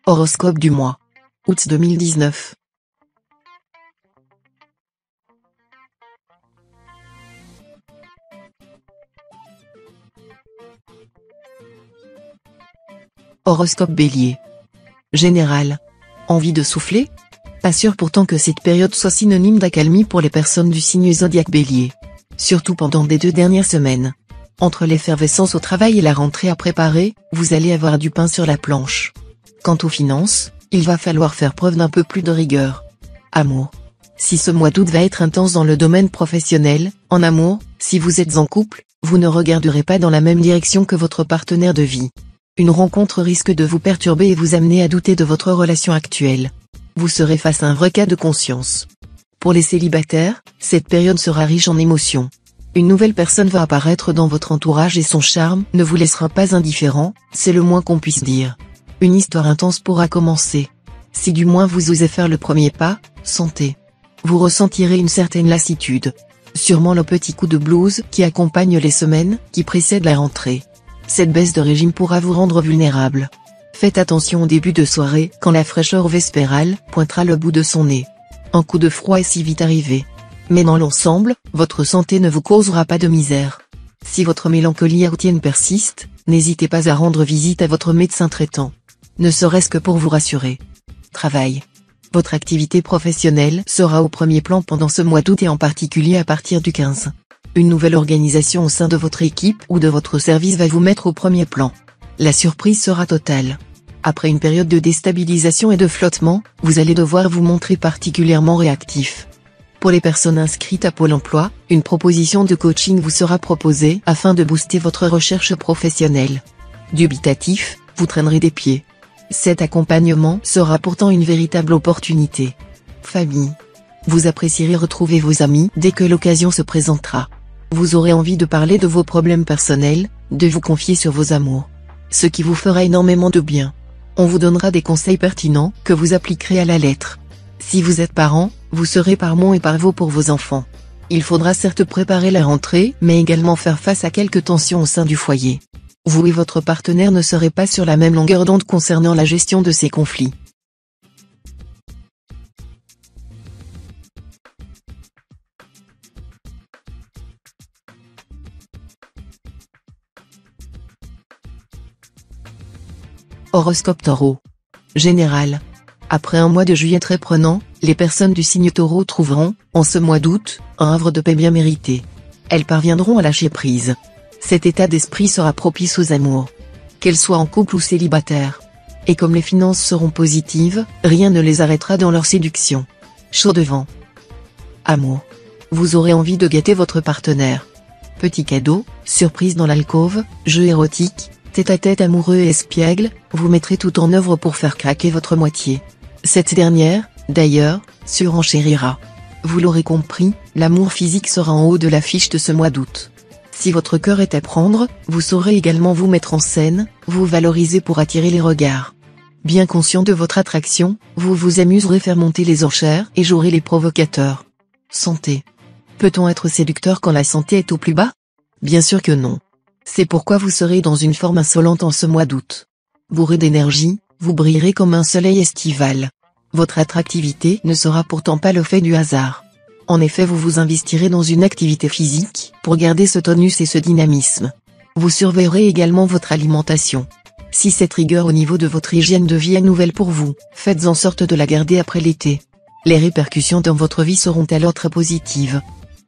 Horoscope du mois. Août 2019. Horoscope Bélier. Général. Envie de souffler? Pas sûr pourtant que cette période soit synonyme d'accalmie pour les personnes du signe zodiaque Bélier. Surtout pendant les 2 dernières semaines. Entre l'effervescence au travail et la rentrée à préparer, vous allez avoir du pain sur la planche. Quant aux finances, il va falloir faire preuve d'un peu plus de rigueur. Amour. Si ce mois d'août va être intense dans le domaine professionnel, en amour, si vous êtes en couple, vous ne regarderez pas dans la même direction que votre partenaire de vie. Une rencontre risque de vous perturber et vous amener à douter de votre relation actuelle. Vous serez face à un vrai cas de conscience. Pour les célibataires, cette période sera riche en émotions. Une nouvelle personne va apparaître dans votre entourage et son charme ne vous laissera pas indifférent, c'est le moins qu'on puisse dire. Une histoire intense pourra commencer. Si du moins vous osez faire le premier pas, santé. Vous ressentirez une certaine lassitude. Sûrement le petit coup de blues qui accompagne les semaines qui précèdent la rentrée. Cette baisse de régime pourra vous rendre vulnérable. Faites attention au début de soirée quand la fraîcheur vespérale pointera le bout de son nez. Un coup de froid est si vite arrivé. Mais dans l'ensemble, votre santé ne vous causera pas de misère. Si votre mélancolie hautienne persiste, n'hésitez pas à rendre visite à votre médecin traitant. Ne serait-ce que pour vous rassurer. Travail. Votre activité professionnelle sera au premier plan pendant ce mois d'août et en particulier à partir du 15. Une nouvelle organisation au sein de votre équipe ou de votre service va vous mettre au premier plan. La surprise sera totale. Après une période de déstabilisation et de flottement, vous allez devoir vous montrer particulièrement réactif. Pour les personnes inscrites à Pôle emploi, une proposition de coaching vous sera proposée afin de booster votre recherche professionnelle. Dubitatif, vous traînerez des pieds. Cet accompagnement sera pourtant une véritable opportunité. Famille. Vous apprécierez retrouver vos amis dès que l'occasion se présentera. Vous aurez envie de parler de vos problèmes personnels, de vous confier sur vos amours. Ce qui vous fera énormément de bien. On vous donnera des conseils pertinents que vous appliquerez à la lettre. Si vous êtes parent, vous serez par mon et par vos pour vos enfants. Il faudra certes préparer la rentrée, mais également faire face à quelques tensions au sein du foyer. Vous et votre partenaire ne serez pas sur la même longueur d'onde concernant la gestion de ces conflits. Horoscope Taureau. Général. Après un mois de juillet très prenant, les personnes du signe Taureau trouveront, en ce mois d'août, un havre de paix bien mérité. Elles parviendront à lâcher prise. Cet état d'esprit sera propice aux amours. Qu'elles soient en couple ou célibataires. Et comme les finances seront positives, rien ne les arrêtera dans leur séduction. Chaud devant. Amour. Vous aurez envie de gâter votre partenaire. Petit cadeau, surprise dans l'alcôve, jeu érotique, tête-à-tête amoureux et espiègle, vous mettrez tout en œuvre pour faire craquer votre moitié. Cette dernière, d'ailleurs, surenchérira. Vous l'aurez compris, l'amour physique sera en haut de l'affiche de ce mois d'août. Si votre cœur est à prendre, vous saurez également vous mettre en scène, vous valoriser pour attirer les regards. Bien conscient de votre attraction, vous vous amuserez faire monter les enchères et jouerez les provocateurs. Santé. Peut-on être séducteur quand la santé est au plus bas? Bien sûr que non. C'est pourquoi vous serez dans une forme insolente en ce mois d'août. Bourré d'énergie, vous brillerez comme un soleil estival. Votre attractivité ne sera pourtant pas le fait du hasard. En effet, vous vous investirez dans une activité physique pour garder ce tonus et ce dynamisme. Vous surveillerez également votre alimentation. Si cette rigueur au niveau de votre hygiène de vie est nouvelle pour vous, faites en sorte de la garder après l'été. Les répercussions dans votre vie seront alors très positives.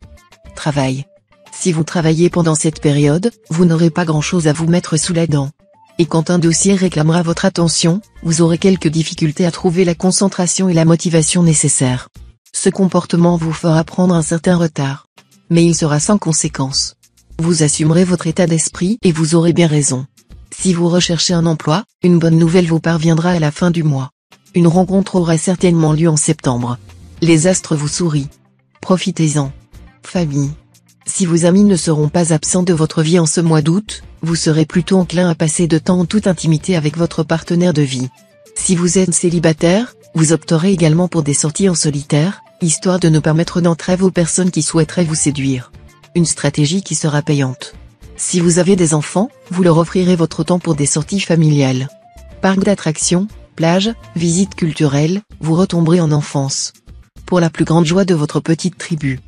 Travail. Si vous travaillez pendant cette période, vous n'aurez pas grand-chose à vous mettre sous la dent. Et quand un dossier réclamera votre attention, vous aurez quelques difficultés à trouver la concentration et la motivation nécessaires. Ce comportement vous fera prendre un certain retard. Mais il sera sans conséquence. Vous assumerez votre état d'esprit et vous aurez bien raison. Si vous recherchez un emploi, une bonne nouvelle vous parviendra à la fin du mois. Une rencontre aura certainement lieu en septembre. Les astres vous sourient. Profitez-en. Famille. Si vos amis ne seront pas absents de votre vie en ce mois d'août, vous serez plutôt enclin à passer de temps en toute intimité avec votre partenaire de vie. Si vous êtes célibataire, vous opterez également pour des sorties en solitaire, histoire de ne pas mettre d'entrave aux personnes qui souhaiteraient vous séduire. Une stratégie qui sera payante. Si vous avez des enfants, vous leur offrirez votre temps pour des sorties familiales. Parc d'attractions, plage, visites culturelles, vous retomberez en enfance. Pour la plus grande joie de votre petite tribu.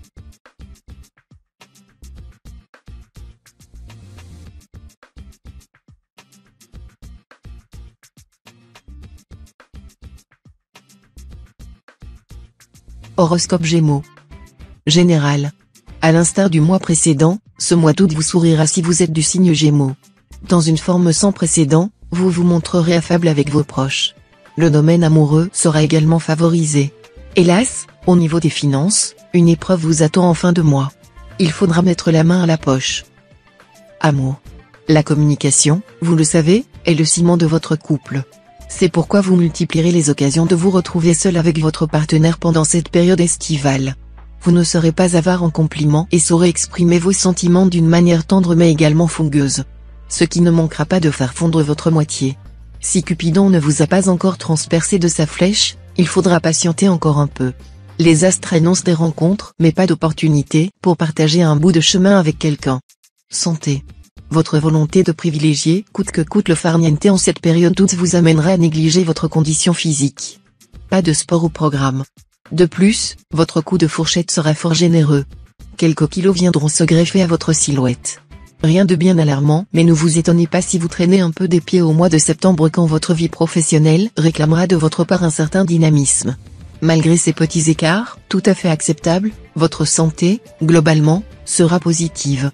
Horoscope Gémeaux. Général. À l'instar du mois précédent, ce mois d'août vous sourira si vous êtes du signe Gémeaux. Dans une forme sans précédent, vous vous montrerez affable avec vos proches. Le domaine amoureux sera également favorisé. Hélas, au niveau des finances, une épreuve vous attend en fin de mois. Il faudra mettre la main à la poche. Amour. La communication, vous le savez, est le ciment de votre couple. C'est pourquoi vous multiplierez les occasions de vous retrouver seul avec votre partenaire pendant cette période estivale. Vous ne serez pas avare en compliments et saurez exprimer vos sentiments d'une manière tendre mais également fougueuse. Ce qui ne manquera pas de faire fondre votre moitié. Si Cupidon ne vous a pas encore transpercé de sa flèche, il faudra patienter encore un peu. Les astres annoncent des rencontres mais pas d'opportunités pour partager un bout de chemin avec quelqu'un. Santé. Votre volonté de privilégier coûte que coûte le farniente en cette période d'août vous amènera à négliger votre condition physique. Pas de sport au programme. De plus, votre coup de fourchette sera fort généreux. Quelques kilos viendront se greffer à votre silhouette. Rien de bien alarmant, mais ne vous étonnez pas si vous traînez un peu des pieds au mois de septembre quand votre vie professionnelle réclamera de votre part un certain dynamisme. Malgré ces petits écarts, tout à fait acceptables, votre santé, globalement, sera positive.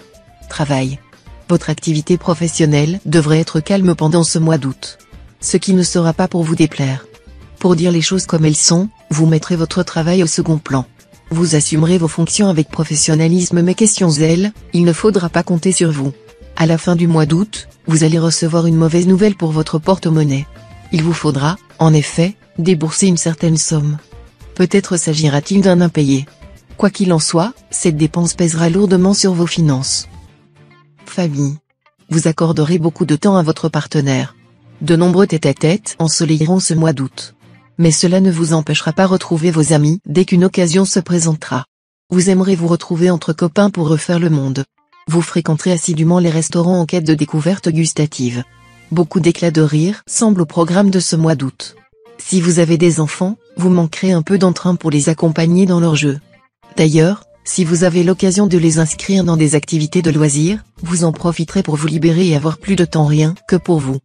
Travail. Votre activité professionnelle devrait être calme pendant ce mois d'août. Ce qui ne sera pas pour vous déplaire. Pour dire les choses comme elles sont, vous mettrez votre travail au second plan. Vous assumerez vos fonctions avec professionnalisme mais question zèle, il ne faudra pas compter sur vous. À la fin du mois d'août, vous allez recevoir une mauvaise nouvelle pour votre porte-monnaie. Il vous faudra, en effet, débourser une certaine somme. Peut-être s'agira-t-il d'un impayé. Quoi qu'il en soit, cette dépense pèsera lourdement sur vos finances. Famille. Vous accorderez beaucoup de temps à votre partenaire. De nombreux tête-à-tête ensoleilleront ce mois d'août. Mais cela ne vous empêchera pas de retrouver vos amis dès qu'une occasion se présentera. Vous aimerez vous retrouver entre copains pour refaire le monde. Vous fréquenterez assidûment les restaurants en quête de découvertes gustatives. Beaucoup d'éclats de rire semblent au programme de ce mois d'août. Si vous avez des enfants, vous manquerez un peu d'entrain pour les accompagner dans leurs jeux. D'ailleurs, si vous avez l'occasion de les inscrire dans des activités de loisirs, vous en profiterez pour vous libérer et avoir plus de temps rien que pour vous.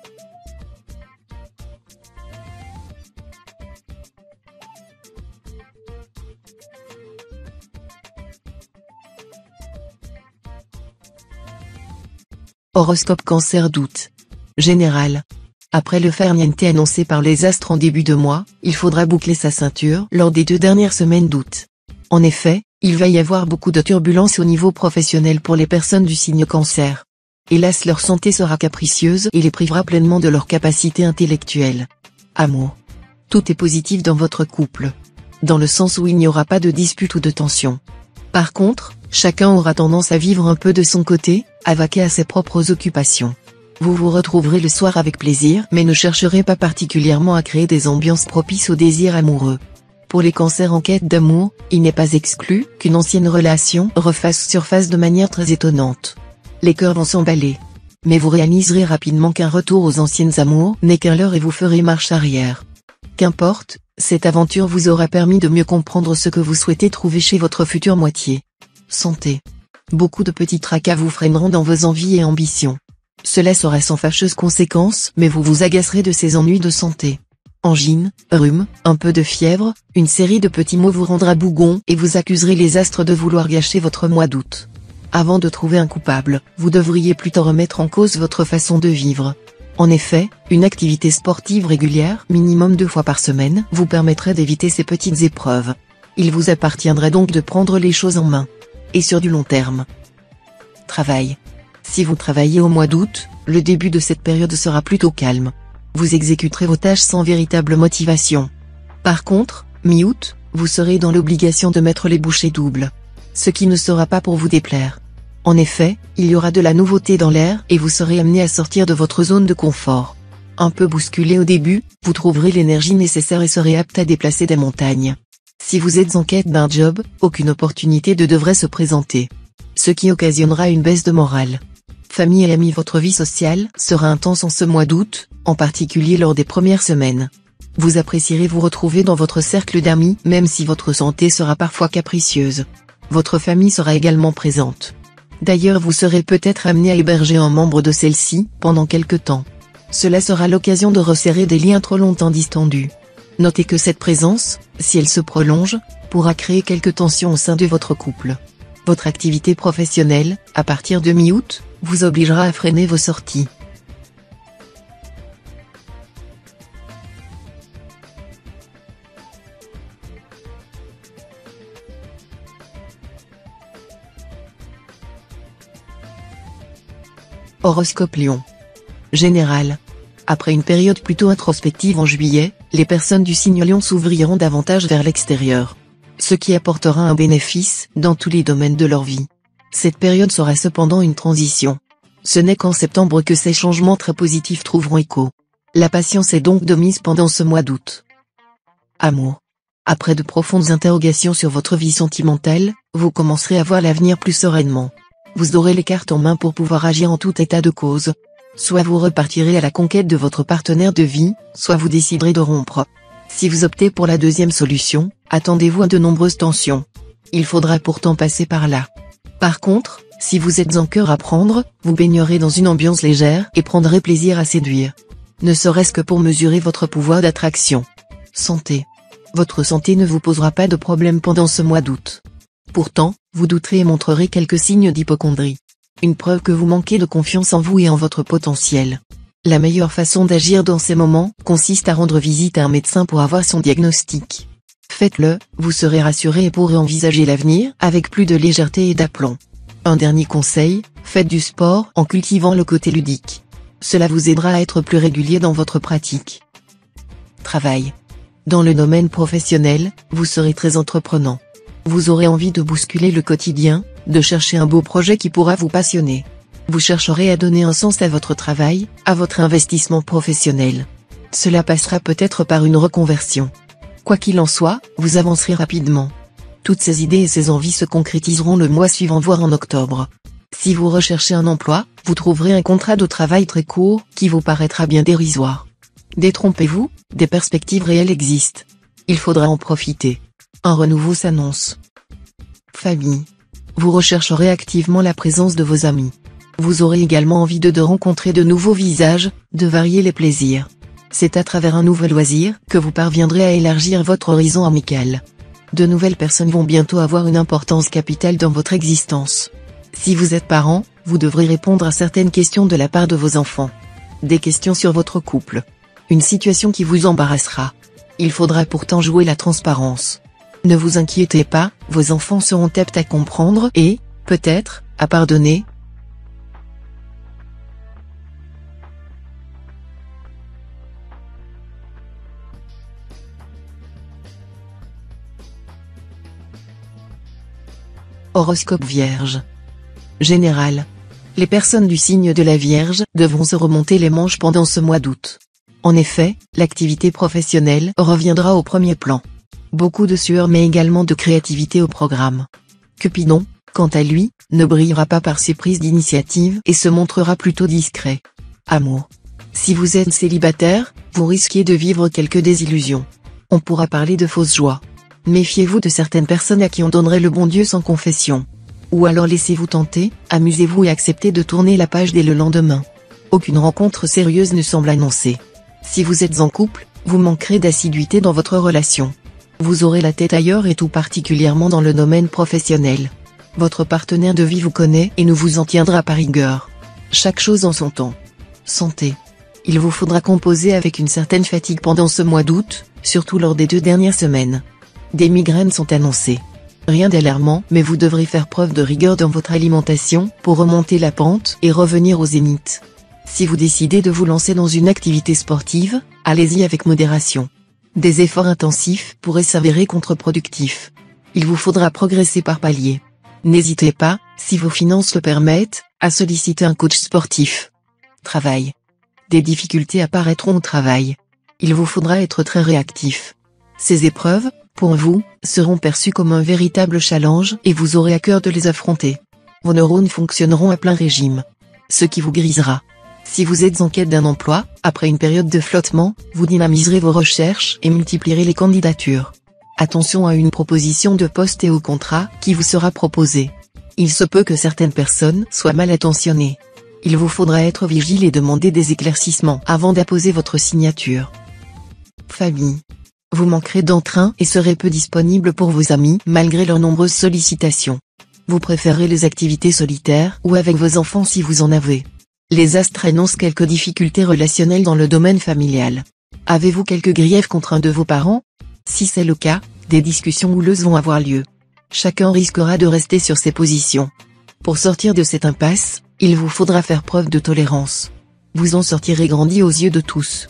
Horoscope Cancer d'août. Général. Après le farniente annoncé par les astres en début de mois, il faudra boucler sa ceinture lors des 2 dernières semaines d'août. En effet, il va y avoir beaucoup de turbulences au niveau professionnel pour les personnes du signe Cancer. Hélas, leur santé sera capricieuse et les privera pleinement de leur capacité intellectuelle. Amour. Tout est positif dans votre couple. Dans le sens où il n'y aura pas de dispute ou de tension. Par contre, chacun aura tendance à vivre un peu de son côté, à vaquer à ses propres occupations. Vous vous retrouverez le soir avec plaisir mais ne chercherez pas particulièrement à créer des ambiances propices au désir amoureux. Pour les cancers en quête d'amour, il n'est pas exclu qu'une ancienne relation refasse surface de manière très étonnante. Les cœurs vont s'emballer. Mais vous réaliserez rapidement qu'un retour aux anciennes amours n'est qu'un leurre et vous ferez marche arrière. Qu'importe, cette aventure vous aura permis de mieux comprendre ce que vous souhaitez trouver chez votre future moitié. Santé. Beaucoup de petits tracas vous freineront dans vos envies et ambitions. Cela sera sans fâcheuse conséquence mais vous vous agacerez de ces ennuis de santé. Angine, rhume, un peu de fièvre, une série de petits maux vous rendra bougon et vous accuserez les astres de vouloir gâcher votre mois d'août. Avant de trouver un coupable, vous devriez plutôt remettre en cause votre façon de vivre. En effet, une activité sportive régulière, minimum 2 fois par semaine, vous permettrait d'éviter ces petites épreuves. Il vous appartiendra donc de prendre les choses en main. Et sur du long terme. Travail. Si vous travaillez au mois d'août, le début de cette période sera plutôt calme. Vous exécuterez vos tâches sans véritable motivation. Par contre, mi-août, vous serez dans l'obligation de mettre les bouchées doubles. Ce qui ne sera pas pour vous déplaire. En effet, il y aura de la nouveauté dans l'air et vous serez amené à sortir de votre zone de confort. Un peu bousculé au début, vous trouverez l'énergie nécessaire et serez apte à déplacer des montagnes. Si vous êtes en quête d'un job, aucune opportunité ne devrait se présenter. Ce qui occasionnera une baisse de morale. Famille et amis. Votre vie sociale sera intense en ce mois d'août, en particulier lors des premières semaines. Vous apprécierez vous retrouver dans votre cercle d'amis, même si votre santé sera parfois capricieuse. Votre famille sera également présente. D'ailleurs, vous serez peut-être amené à héberger un membre de celle-ci pendant quelque temps. Cela sera l'occasion de resserrer des liens trop longtemps distendus. Notez que cette présence, si elle se prolonge, pourra créer quelques tensions au sein de votre couple. Votre activité professionnelle, à partir de mi-août, vous obligera à freiner vos sorties. Horoscope Lion. Général. Après une période plutôt introspective en juillet, les personnes du signe Lion s'ouvriront davantage vers l'extérieur. Ce qui apportera un bénéfice dans tous les domaines de leur vie. Cette période sera cependant une transition. Ce n'est qu'en septembre que ces changements très positifs trouveront écho. La patience est donc de mise pendant ce mois d'août. Amour. Après de profondes interrogations sur votre vie sentimentale, vous commencerez à voir l'avenir plus sereinement. Vous aurez les cartes en main pour pouvoir agir en tout état de cause. Soit vous repartirez à la conquête de votre partenaire de vie, soit vous déciderez de rompre. Si vous optez pour la deuxième solution, attendez-vous à de nombreuses tensions. Il faudra pourtant passer par là. Par contre, si vous êtes en cœur à prendre, vous baignerez dans une ambiance légère et prendrez plaisir à séduire. Ne serait-ce que pour mesurer votre pouvoir d'attraction. Santé. Votre santé ne vous posera pas de problème pendant ce mois d'août. Pourtant, vous douterez et montrerez quelques signes d'hypocondrie. Une preuve que vous manquez de confiance en vous et en votre potentiel. La meilleure façon d'agir dans ces moments consiste à rendre visite à un médecin pour avoir son diagnostic. Faites-le, vous serez rassuré et pourrez envisager l'avenir avec plus de légèreté et d'aplomb. Un dernier conseil, faites du sport en cultivant le côté ludique. Cela vous aidera à être plus régulier dans votre pratique. Travail. Dans le domaine professionnel, vous serez très entreprenant. Vous aurez envie de bousculer le quotidien, de chercher un beau projet qui pourra vous passionner. Vous chercherez à donner un sens à votre travail, à votre investissement professionnel. Cela passera peut-être par une reconversion. Quoi qu'il en soit, vous avancerez rapidement. Toutes ces idées et ces envies se concrétiseront le mois suivant, voire en octobre. Si vous recherchez un emploi, vous trouverez un contrat de travail très court, qui vous paraîtra bien dérisoire. Détrompez-vous, des perspectives réelles existent. Il faudra en profiter. Un renouveau s'annonce. Famille. Vous rechercherez activement la présence de vos amis. Vous aurez également envie de rencontrer de nouveaux visages, de varier les plaisirs. C'est à travers un nouvel loisir que vous parviendrez à élargir votre horizon amical. De nouvelles personnes vont bientôt avoir une importance capitale dans votre existence. Si vous êtes parent, vous devrez répondre à certaines questions de la part de vos enfants. Des questions sur votre couple. Une situation qui vous embarrassera. Il faudra pourtant jouer la transparence. Ne vous inquiétez pas, vos enfants seront aptes à comprendre et, peut-être, à pardonner. Horoscope Vierge. Général. Les personnes du signe de la Vierge devront se remonter les manches pendant ce mois d'août. En effet, l'activité professionnelle reviendra au premier plan. Beaucoup de sueur mais également de créativité au programme. Cupidon, quant à lui, ne brillera pas par ses prises d'initiative et se montrera plutôt discret. Amour. Si vous êtes célibataire, vous risquez de vivre quelques désillusions. On pourra parler de fausses joies. Méfiez-vous de certaines personnes à qui on donnerait le bon Dieu sans confession. Ou alors laissez-vous tenter, amusez-vous et acceptez de tourner la page dès le lendemain. Aucune rencontre sérieuse ne semble annoncée. Si vous êtes en couple, vous manquerez d'assiduité dans votre relation. Vous aurez la tête ailleurs et tout particulièrement dans le domaine professionnel. Votre partenaire de vie vous connaît et ne vous en tiendra pas rigueur. Chaque chose en son temps. Santé. Il vous faudra composer avec une certaine fatigue pendant ce mois d'août, surtout lors des 2 dernières semaines. Des migraines sont annoncées. Rien d'alarmant, mais vous devrez faire preuve de rigueur dans votre alimentation pour remonter la pente et revenir au zénith. Si vous décidez de vous lancer dans une activité sportive, allez-y avec modération. Des efforts intensifs pourraient s'avérer contre-productifs. Il vous faudra progresser par paliers. N'hésitez pas, si vos finances le permettent, à solliciter un coach sportif. Travail. Des difficultés apparaîtront au travail. Il vous faudra être très réactif. Ces épreuves, pour vous, seront perçues comme un véritable challenge et vous aurez à cœur de les affronter. Vos neurones fonctionneront à plein régime. ce qui vous grisera. Si vous êtes en quête d'un emploi, après une période de flottement, vous dynamiserez vos recherches et multiplierez les candidatures. Attention à une proposition de poste et au contrat qui vous sera proposé. Il se peut que certaines personnes soient mal intentionnées. Il vous faudra être vigile et demander des éclaircissements avant d'apposer votre signature. Famille. Vous manquerez d'entrain et serez peu disponible pour vos amis malgré leurs nombreuses sollicitations. Vous préférez les activités solitaires ou avec vos enfants si vous en avez. Les astres annoncent quelques difficultés relationnelles dans le domaine familial. Avez-vous quelques griefs contre un de vos parents? Si c'est le cas, des discussions houleuses vont avoir lieu. Chacun risquera de rester sur ses positions. Pour sortir de cette impasse, il vous faudra faire preuve de tolérance. Vous en sortirez grandi aux yeux de tous.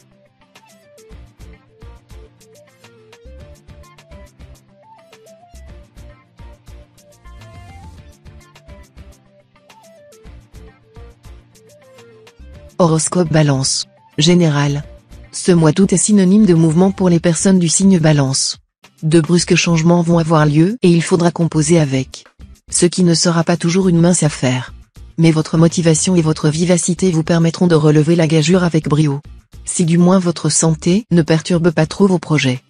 Horoscope Balance. Général. Ce mois d'août est synonyme de mouvement pour les personnes du signe Balance. De brusques changements vont avoir lieu et il faudra composer avec. Ce qui ne sera pas toujours une mince affaire. Mais votre motivation et votre vivacité vous permettront de relever la gageure avec brio. Si du moins votre santé ne perturbe pas trop vos projets.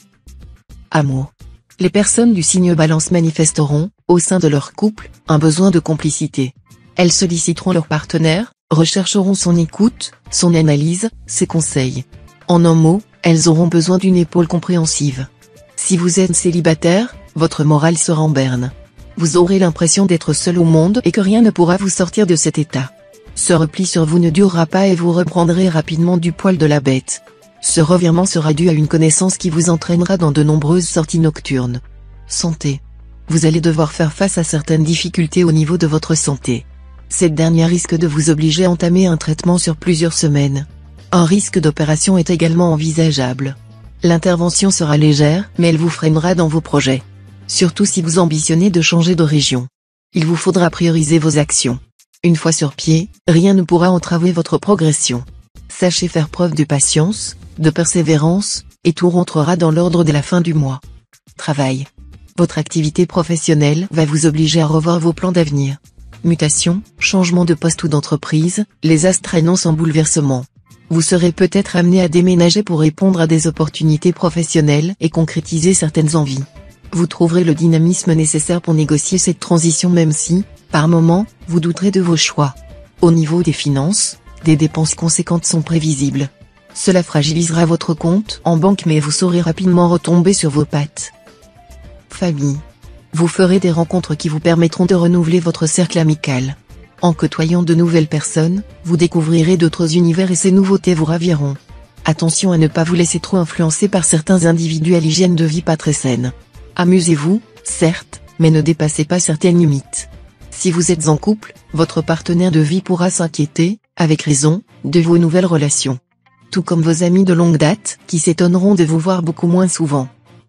Amour. Les personnes du signe Balance manifesteront, au sein de leur couple, un besoin de complicité. Elles solliciteront leur partenaire, rechercheront son écoute, son analyse, ses conseils. En un mot, elles auront besoin d'une épaule compréhensive. Si vous êtes célibataire, votre morale sera en berne. Vous aurez l'impression d'être seul au monde et que rien ne pourra vous sortir de cet état. Ce repli sur vous ne durera pas et vous reprendrez rapidement du poil de la bête. Ce revirement sera dû à une connaissance qui vous entraînera dans de nombreuses sorties nocturnes. Santé. Vous allez devoir faire face à certaines difficultés au niveau de votre santé. Cette dernière risque de vous obliger à entamer un traitement sur plusieurs semaines. Un risque d'opération est également envisageable. L'intervention sera légère, mais elle vous freinera dans vos projets. Surtout si vous ambitionnez de changer de région. Il vous faudra prioriser vos actions. Une fois sur pied, rien ne pourra entraver votre progression. Sachez faire preuve de patience, de persévérance, et tout rentrera dans l'ordre dès la fin du mois. Travail. Votre activité professionnelle va vous obliger à revoir vos plans d'avenir. Mutation, changement de poste ou d'entreprise, les astres annoncent un bouleversement. Vous serez peut-être amené à déménager pour répondre à des opportunités professionnelles et concrétiser certaines envies. Vous trouverez le dynamisme nécessaire pour négocier cette transition même si, par moments, vous douterez de vos choix. Au niveau des finances, des dépenses conséquentes sont prévisibles. Cela fragilisera votre compte en banque mais vous saurez rapidement retomber sur vos pattes. Famille. Vous ferez des rencontres qui vous permettront de renouveler votre cercle amical. En côtoyant de nouvelles personnes, vous découvrirez d'autres univers et ces nouveautés vous raviront. Attention à ne pas vous laisser trop influencer par certains individus à l'hygiène de vie pas très saine. Amusez-vous, certes, mais ne dépassez pas certaines limites. Si vous êtes en couple, votre partenaire de vie pourra s'inquiéter, avec raison, de vos nouvelles relations. Tout comme vos amis de longue date, qui s'étonneront de vous voir beaucoup moins souvent.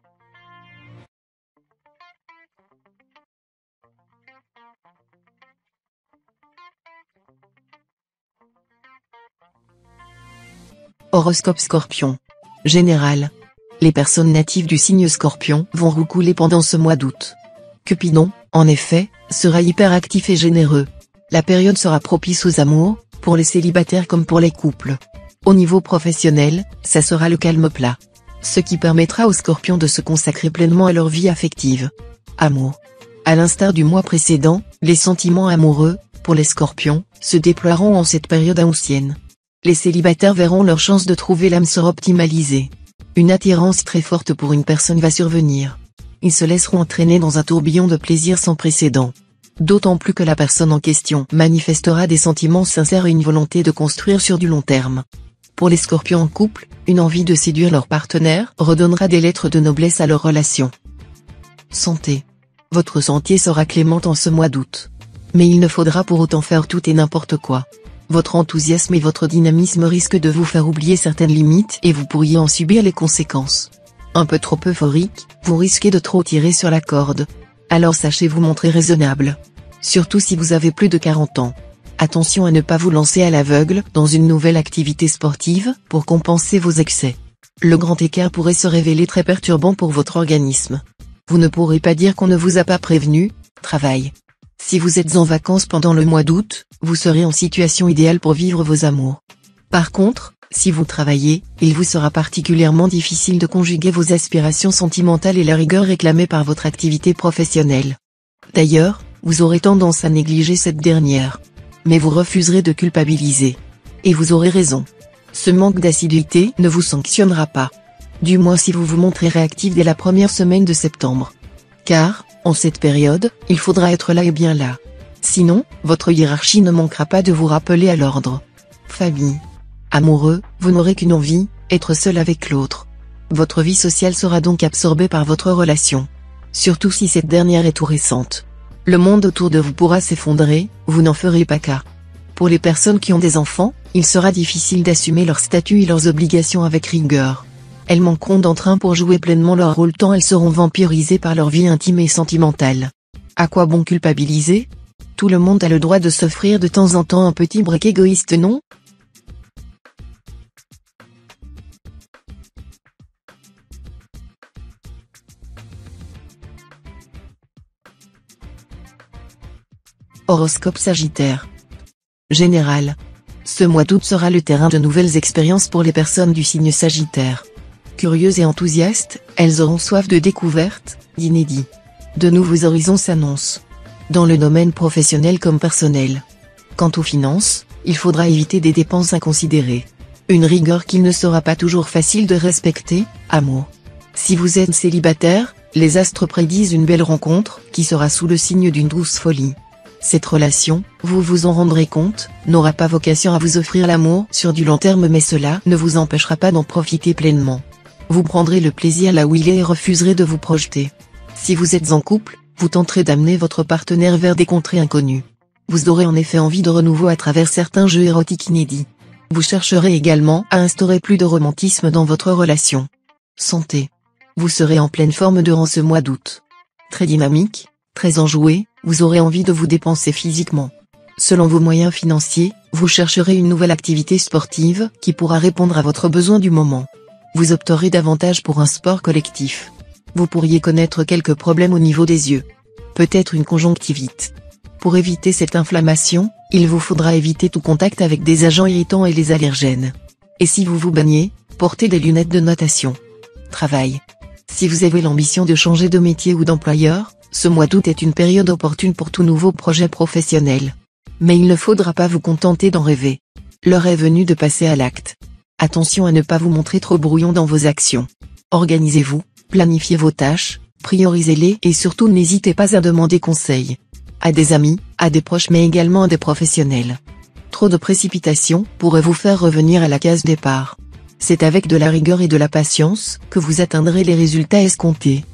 Horoscope Scorpion. Général. Les personnes natives du signe Scorpion vont roucouler pendant ce mois d'août. Cupidon, en effet, sera hyperactif et généreux. La période sera propice aux amours, pour les célibataires comme pour les couples. Au niveau professionnel, ça sera le calme plat. Ce qui permettra aux Scorpions de se consacrer pleinement à leur vie affective. Amour. À l'instar du mois précédent, les sentiments amoureux, pour les Scorpions, se déploieront en cette période aoussienne. Les célibataires verront leur chance de trouver l'âme sœur optimalisée. Une attirance très forte pour une personne va survenir. Ils se laisseront entraîner dans un tourbillon de plaisir sans précédent. D'autant plus que la personne en question manifestera des sentiments sincères et une volonté de construire sur du long terme. Pour les Scorpions en couple, une envie de séduire leur partenaire redonnera des lettres de noblesse à leur relation. Santé. Votre santé sera clémente en ce mois d'août. Mais il ne faudra pour autant faire tout et n'importe quoi. Votre enthousiasme et votre dynamisme risquent de vous faire oublier certaines limites et vous pourriez en subir les conséquences. Un peu trop euphorique, vous risquez de trop tirer sur la corde. Alors sachez vous montrer raisonnable. Surtout si vous avez plus de 40 ans. Attention à ne pas vous lancer à l'aveugle dans une nouvelle activité sportive pour compenser vos excès. Le grand écart pourrait se révéler très perturbant pour votre organisme. Vous ne pourrez pas dire qu'on ne vous a pas prévenu. Travail. Si vous êtes en vacances pendant le mois d'août, vous serez en situation idéale pour vivre vos amours. Par contre, si vous travaillez, il vous sera particulièrement difficile de conjuguer vos aspirations sentimentales et la rigueur réclamée par votre activité professionnelle. D'ailleurs, vous aurez tendance à négliger cette dernière. Mais vous refuserez de culpabiliser. Et vous aurez raison. Ce manque d'assiduité ne vous sanctionnera pas. Du moins si vous vous montrez réactif dès la première semaine de septembre. Car, en cette période, il faudra être là et bien là. Sinon, votre hiérarchie ne manquera pas de vous rappeler à l'ordre. Famille. Amoureux, vous n'aurez qu'une envie, être seul avec l'autre. Votre vie sociale sera donc absorbée par votre relation. Surtout si cette dernière est tout récente. Le monde autour de vous pourra s'effondrer, vous n'en ferez pas cas. Pour les personnes qui ont des enfants, il sera difficile d'assumer leur statut et leurs obligations avec rigueur. Elles manqueront d'entrain pour jouer pleinement leur rôle tant elles seront vampirisées par leur vie intime et sentimentale. À quoi bon culpabiliser ? Tout le monde a le droit de s'offrir de temps en temps un petit break égoïste, non ? Horoscope Sagittaire. Général. Ce mois d'août sera le terrain de nouvelles expériences pour les personnes du signe Sagittaire. Curieuses et enthousiastes, elles auront soif de découvertes, d'inédits. De nouveaux horizons s'annoncent. Dans le domaine professionnel comme personnel. Quant aux finances, il faudra éviter des dépenses inconsidérées. Une rigueur qu'il ne sera pas toujours facile de respecter. Amour. Si vous êtes célibataire, les astres prédisent une belle rencontre, qui sera sous le signe d'une douce folie. Cette relation, vous vous en rendrez compte, n'aura pas vocation à vous offrir l'amour sur du long terme, mais cela ne vous empêchera pas d'en profiter pleinement. Vous prendrez le plaisir là où il est et refuserez de vous projeter. Si vous êtes en couple, vous tenterez d'amener votre partenaire vers des contrées inconnues. Vous aurez en effet envie de renouveau à travers certains jeux érotiques inédits. Vous chercherez également à instaurer plus de romantisme dans votre relation. Santé. Vous serez en pleine forme durant ce mois d'août. Très dynamique, très enjoué, vous aurez envie de vous dépenser physiquement. Selon vos moyens financiers, vous chercherez une nouvelle activité sportive qui pourra répondre à votre besoin du moment. Vous opterez davantage pour un sport collectif. Vous pourriez connaître quelques problèmes au niveau des yeux. Peut-être une conjonctivite. Pour éviter cette inflammation, il vous faudra éviter tout contact avec des agents irritants et les allergènes. Et si vous vous baignez, portez des lunettes de natation. Travail. Si vous avez l'ambition de changer de métier ou d'employeur, ce mois d'août est une période opportune pour tout nouveau projet professionnel. Mais il ne faudra pas vous contenter d'en rêver. L'heure est venue de passer à l'acte. Attention à ne pas vous montrer trop brouillon dans vos actions. Organisez-vous, planifiez vos tâches, priorisez-les et surtout n'hésitez pas à demander conseil. À des amis, à des proches mais également à des professionnels. Trop de précipitation pourrait vous faire revenir à la case départ. C'est avec de la rigueur et de la patience que vous atteindrez les résultats escomptés.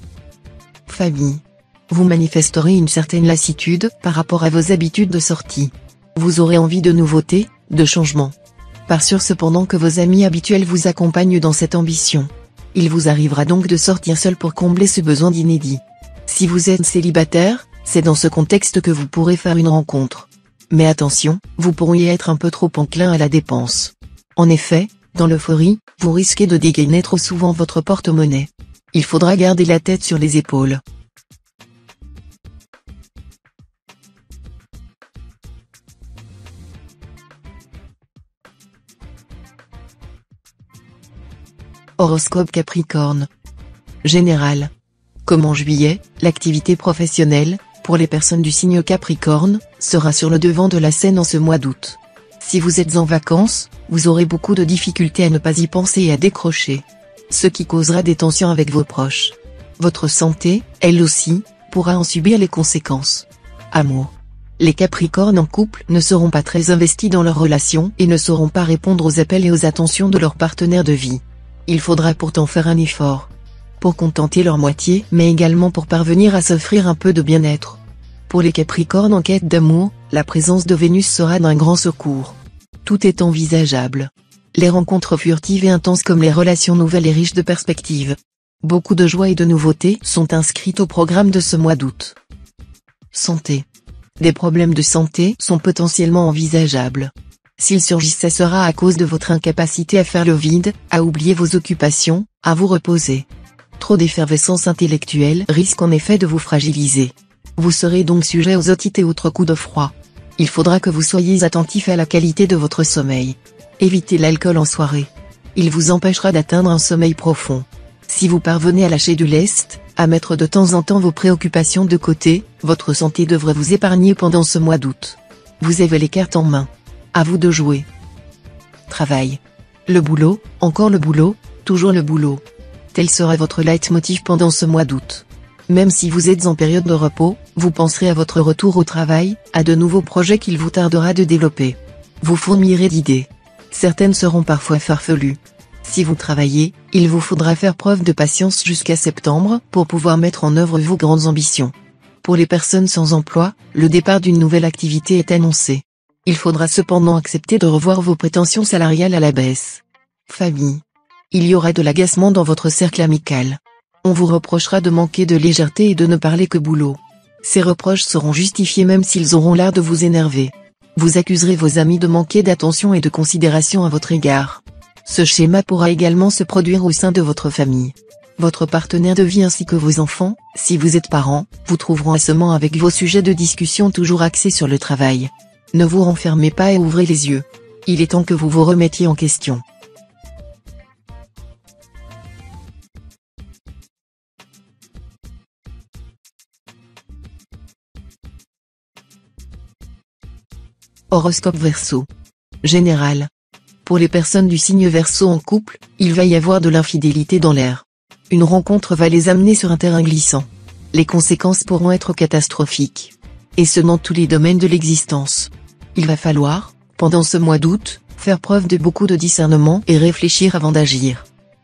Famille. Vous manifesterez une certaine lassitude par rapport à vos habitudes de sortie. Vous aurez envie de nouveautés, de changements. Pas sûr cependant que vos amis habituels vous accompagnent dans cette ambition. Il vous arrivera donc de sortir seul pour combler ce besoin d'inédit. Si vous êtes célibataire, c'est dans ce contexte que vous pourrez faire une rencontre. Mais attention, vous pourriez être un peu trop enclin à la dépense. En effet, dans l'euphorie, vous risquez de dégainer trop souvent votre porte-monnaie. Il faudra garder la tête sur les épaules. Horoscope Capricorne. Général. Comme en juillet, l'activité professionnelle, pour les personnes du signe Capricorne, sera sur le devant de la scène en ce mois d'août. Si vous êtes en vacances, vous aurez beaucoup de difficultés à ne pas y penser et à décrocher. Ce qui causera des tensions avec vos proches. Votre santé, elle aussi, pourra en subir les conséquences. Amour. Les Capricornes en couple ne seront pas très investis dans leur relation et ne sauront pas répondre aux appels et aux attentions de leur partenaire de vie. Il faudra pourtant faire un effort. Pour contenter leur moitié mais également pour parvenir à s'offrir un peu de bien-être. Pour les Capricornes en quête d'amour, la présence de Vénus sera d'un grand secours. Tout est envisageable. Les rencontres furtives et intenses comme les relations nouvelles et riches de perspectives. Beaucoup de joie et de nouveautés sont inscrites au programme de ce mois d'août. Santé. Des problèmes de santé sont potentiellement envisageables. S'ils surgissent, ça sera à cause de votre incapacité à faire le vide, à oublier vos occupations, à vous reposer. Trop d'effervescence intellectuelle risque en effet de vous fragiliser. Vous serez donc sujet aux otites et autres coups de froid. Il faudra que vous soyez attentif à la qualité de votre sommeil. Évitez l'alcool en soirée. Il vous empêchera d'atteindre un sommeil profond. Si vous parvenez à lâcher du lest, à mettre de temps en temps vos préoccupations de côté, votre santé devrait vous épargner pendant ce mois d'août. Vous avez les cartes en main. À vous de jouer. Travail. Le boulot, encore le boulot, toujours le boulot. Tel sera votre leitmotiv pendant ce mois d'août. Même si vous êtes en période de repos, vous penserez à votre retour au travail, à de nouveaux projets qu'il vous tardera de développer. Vous fourmillerez d'idées. Certaines seront parfois farfelues. Si vous travaillez, il vous faudra faire preuve de patience jusqu'à septembre pour pouvoir mettre en œuvre vos grandes ambitions. Pour les personnes sans emploi, le départ d'une nouvelle activité est annoncé. Il faudra cependant accepter de revoir vos prétentions salariales à la baisse. Famille. Il y aura de l'agacement dans votre cercle amical. On vous reprochera de manquer de légèreté et de ne parler que boulot. Ces reproches seront justifiés même s'ils auront l'air de vous énerver. Vous accuserez vos amis de manquer d'attention et de considération à votre égard. Ce schéma pourra également se produire au sein de votre famille. Votre partenaire de vie ainsi que vos enfants, si vous êtes parents, vous trouveront assommant avec vos sujets de discussion toujours axés sur le travail. Ne vous renfermez pas et ouvrez les yeux. Il est temps que vous vous remettiez en question. Horoscope Verseau. Général. Pour les personnes du signe Verseau en couple, il va y avoir de l'infidélité dans l'air. Une rencontre va les amener sur un terrain glissant. Les conséquences pourront être catastrophiques. Et ce dans tous les domaines de l'existence. Il va falloir, pendant ce mois d'août, faire preuve de beaucoup de discernement et réfléchir avant d'agir.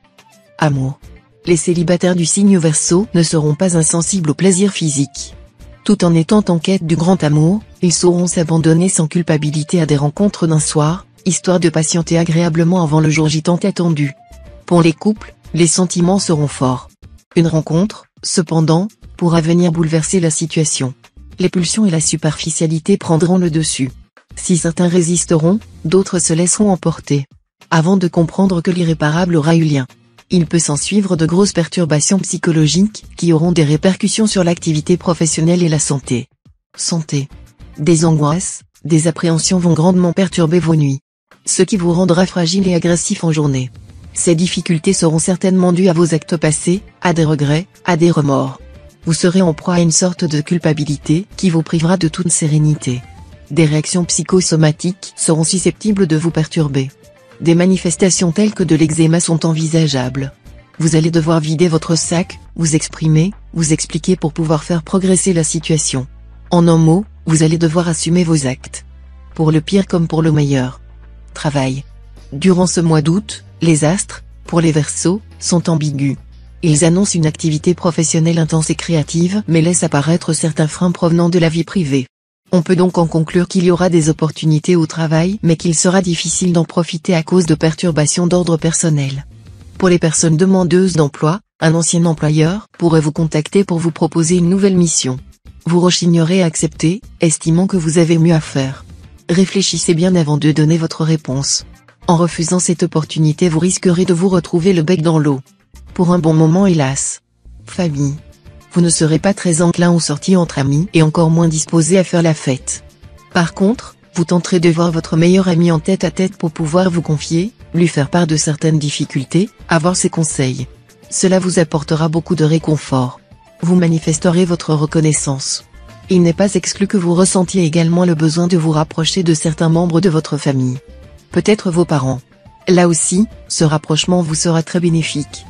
Amour. Les célibataires du signe Verseau ne seront pas insensibles au plaisir physique. Tout en étant en quête du grand amour, ils sauront s'abandonner sans culpabilité à des rencontres d'un soir, histoire de patienter agréablement avant le jour J tant attendu. Pour les couples, les sentiments seront forts. Une rencontre, cependant, pourra venir bouleverser la situation. Les pulsions et la superficialité prendront le dessus. Si certains résisteront, d'autres se laisseront emporter. Avant de comprendre que l'irréparable aura eu lieu. Il peut s'en suivre de grosses perturbations psychologiques qui auront des répercussions sur l'activité professionnelle et la santé. Santé. Des angoisses, des appréhensions vont grandement perturber vos nuits. Ce qui vous rendra fragile et agressif en journée. Ces difficultés seront certainement dues à vos actes passés, à des regrets, à des remords. Vous serez en proie à une sorte de culpabilité qui vous privera de toute sérénité. Des réactions psychosomatiques seront susceptibles de vous perturber. Des manifestations telles que de l'eczéma sont envisageables. Vous allez devoir vider votre sac, vous exprimer, vous expliquer pour pouvoir faire progresser la situation. En un mot, vous allez devoir assumer vos actes. Pour le pire comme pour le meilleur. Travail. Durant ce mois d'août, les astres, pour les Verseaux, sont ambigus. Ils annoncent une activité professionnelle intense et créative mais laissent apparaître certains freins provenant de la vie privée. On peut donc en conclure qu'il y aura des opportunités au travail mais qu'il sera difficile d'en profiter à cause de perturbations d'ordre personnel. Pour les personnes demandeuses d'emploi, un ancien employeur pourrait vous contacter pour vous proposer une nouvelle mission. Vous rechignerez à accepter, estimant que vous avez mieux à faire. Réfléchissez bien avant de donner votre réponse. En refusant cette opportunité vous risquerez de vous retrouver le bec dans l'eau. Pour un bon moment hélas. Famille. Vous ne serez pas très enclin aux sorties entre amis et encore moins disposé à faire la fête. Par contre, vous tenterez de voir votre meilleur ami en tête à tête pour pouvoir vous confier, lui faire part de certaines difficultés, avoir ses conseils. Cela vous apportera beaucoup de réconfort. Vous manifesterez votre reconnaissance. Il n'est pas exclu que vous ressentiez également le besoin de vous rapprocher de certains membres de votre famille. Peut-être vos parents. Là aussi, ce rapprochement vous sera très bénéfique.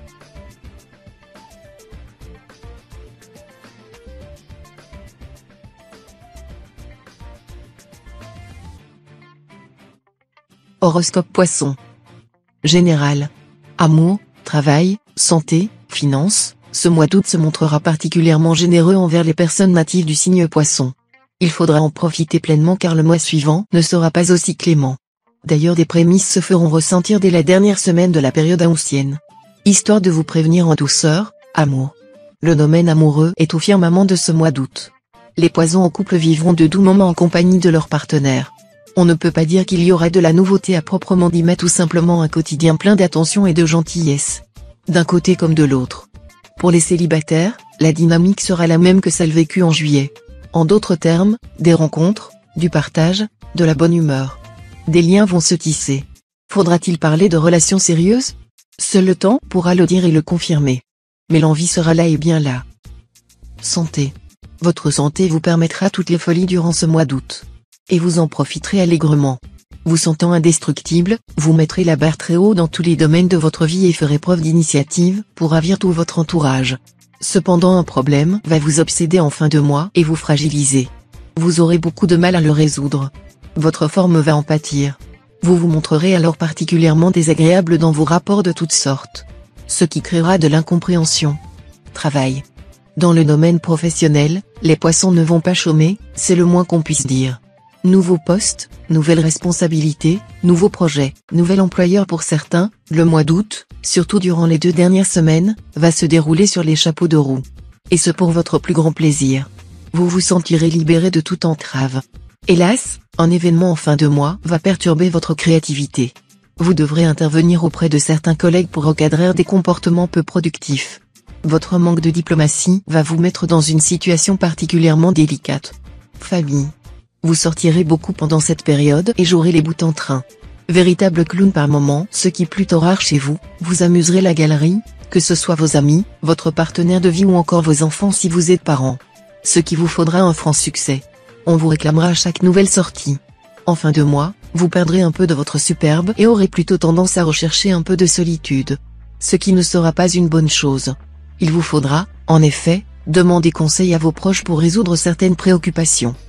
Horoscope Poisson. Général. Amour, travail, santé, finances, ce mois d'août se montrera particulièrement généreux envers les personnes natives du signe Poisson. Il faudra en profiter pleinement car le mois suivant ne sera pas aussi clément. D'ailleurs des prémices se feront ressentir dès la dernière semaine de la période aoussienne. Histoire de vous prévenir en douceur, amour. Le domaine amoureux est au firmament de ce mois d'août. Les poissons en couple vivront de doux moments en compagnie de leur partenaire. On ne peut pas dire qu'il y aura de la nouveauté à proprement dit mais tout simplement un quotidien plein d'attention et de gentillesse. D'un côté comme de l'autre. Pour les célibataires, La dynamique sera la même que celle vécue en juillet. En d'autres termes, des rencontres, du partage, de la bonne humeur. Des liens vont se tisser. Faudra-t-il parler de relations sérieuses? Seul le temps pourra le dire et le confirmer. Mais l'envie sera là et bien là. Santé. Votre santé vous permettra toutes les folies durant ce mois d'août. Et vous en profiterez allègrement. Vous sentant indestructible, vous mettrez la barre très haut dans tous les domaines de votre vie et ferez preuve d'initiative pour ravir tout votre entourage. Cependant un problème va vous obséder en fin de mois et vous fragiliser. Vous aurez beaucoup de mal à le résoudre. Votre forme va en pâtir. Vous vous montrerez alors particulièrement désagréable dans vos rapports de toutes sortes. Ce qui créera de l'incompréhension. Travail. Dans le domaine professionnel, les poissons ne vont pas chômer, c'est le moins qu'on puisse dire. Nouveau poste, nouvelles responsabilités, nouveaux projets, nouvel employeur pour certains, le mois d'août, surtout durant les 2 dernières semaines, va se dérouler sur les chapeaux de roue. Et ce pour votre plus grand plaisir. Vous vous sentirez libéré de toute entrave. Hélas, un événement en fin de mois va perturber votre créativité. Vous devrez intervenir auprès de certains collègues pour recadrer des comportements peu productifs. Votre manque de diplomatie va vous mettre dans une situation particulièrement délicate. Famille. Vous sortirez beaucoup pendant cette période et jouerez les bouts en train. Véritable clown par moment, ce qui plutôt rare chez vous, vous amuserez la galerie, que ce soit vos amis, votre partenaire de vie ou encore vos enfants si vous êtes parents. Ce qui vous faudra un franc succès. On vous réclamera à chaque nouvelle sortie. En fin de mois, vous perdrez un peu de votre superbe et aurez plutôt tendance à rechercher un peu de solitude. Ce qui ne sera pas une bonne chose. Il vous faudra, en effet, demander conseil à vos proches pour résoudre certaines préoccupations.